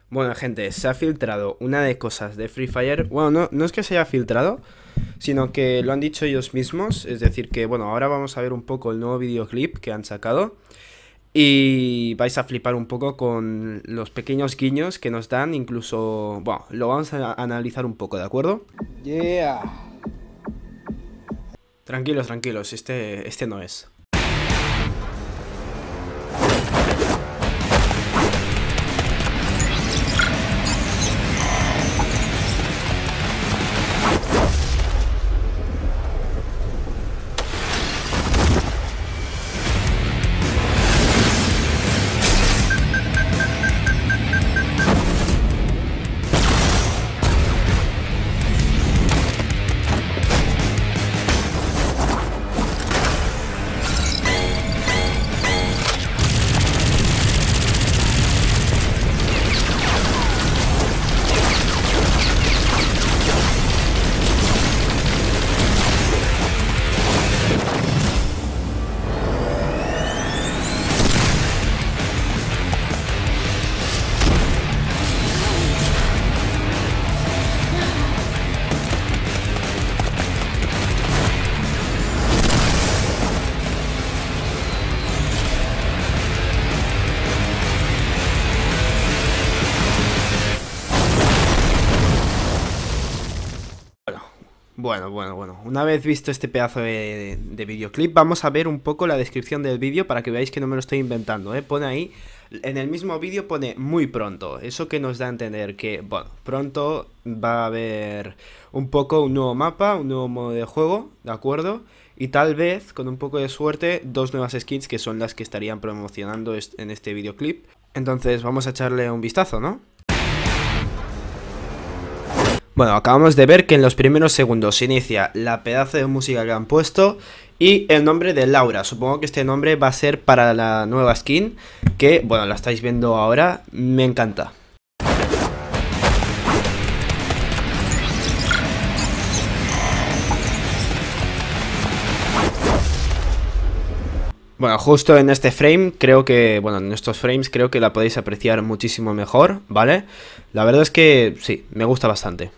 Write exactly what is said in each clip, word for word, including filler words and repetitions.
Bueno, gente, se ha filtrado una de cosas de Free Fire. Bueno, no, no es que se haya filtrado, sino que lo han dicho ellos mismos. Es decir, que bueno, ahora vamos a ver un poco el nuevo videoclip que han sacado. Y vais a flipar un poco con los pequeños guiños que nos dan. Incluso, bueno, lo vamos a analizar un poco, ¿de acuerdo? Yeah. Tranquilos, tranquilos, este, este no es. Bueno, bueno, bueno, una vez visto este pedazo de, de, de videoclip, vamos a ver un poco la descripción del vídeo para que veáis que no me lo estoy inventando, ¿eh? Pone ahí, en el mismo vídeo pone muy pronto, eso que nos da a entender que, bueno, pronto va a haber un poco un nuevo mapa, un nuevo modo de juego, ¿de acuerdo? Y tal vez, con un poco de suerte, dos nuevas skins que son las que estarían promocionando en este videoclip. Entonces vamos a echarle un vistazo, ¿no? Bueno, acabamos de ver que en los primeros segundos se inicia la pedazo de música que han puesto y el nombre de Laura. Supongo que este nombre va a ser para la nueva skin, que, bueno, la estáis viendo ahora, me encanta. Bueno, justo en este frame creo que, bueno, en estos frames creo que la podéis apreciar muchísimo mejor, ¿vale? La verdad es que sí, me gusta bastante.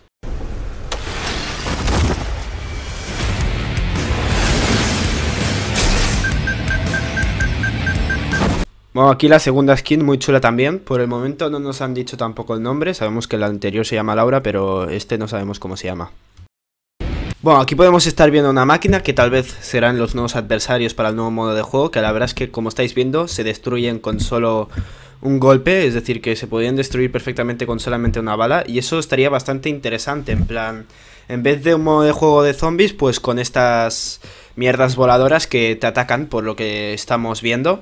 Bueno, aquí la segunda skin muy chula también. Por el momento no nos han dicho tampoco el nombre. Sabemos que la anterior se llama Laura, pero este no sabemos cómo se llama. Bueno, aquí podemos estar viendo una máquina que tal vez serán los nuevos adversarios para el nuevo modo de juego. Que la verdad es que, como estáis viendo, se destruyen con solo un golpe. Es decir, que se podrían destruir perfectamente con solamente una bala. Y eso estaría bastante interesante. En plan, en vez de un modo de juego de zombies, pues con estas mierdas voladoras que te atacan, por lo que estamos viendo.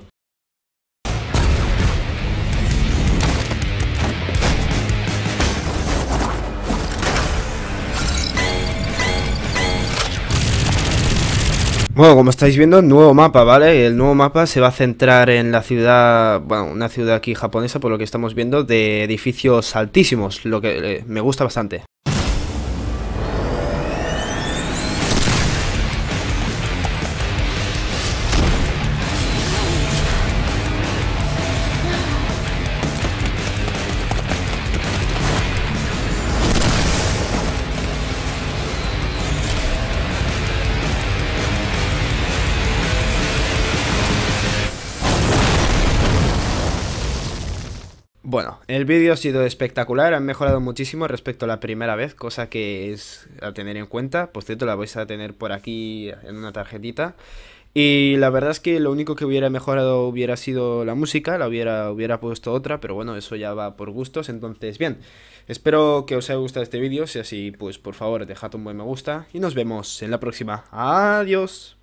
Bueno, como estáis viendo, nuevo mapa, ¿vale? El nuevo mapa se va a centrar en la ciudad, bueno, una ciudad aquí japonesa, por lo que estamos viendo, de edificios altísimos, lo que eh, me gusta bastante. Bueno, el vídeo ha sido espectacular, han mejorado muchísimo respecto a la primera vez, cosa que es a tener en cuenta. Por cierto, la vais a tener por aquí en una tarjetita. Y la verdad es que lo único que hubiera mejorado hubiera sido la música, la hubiera, hubiera puesto otra, pero bueno, eso ya va por gustos. Entonces, bien, espero que os haya gustado este vídeo, si así, pues por favor, dejad un buen me gusta y nos vemos en la próxima. Adiós.